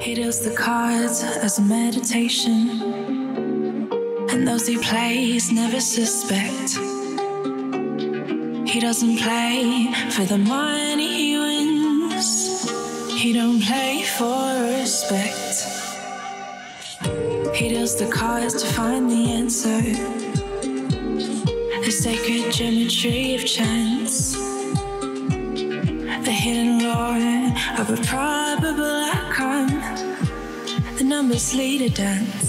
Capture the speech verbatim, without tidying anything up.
He deals the cards as a meditation, and those he plays never suspect. He doesn't play for the money he wins. He don't play for respect. He deals the cards to find the answer, the sacred geometry of chance, the hidden roar of a probable outcome. The numbers lead a dance.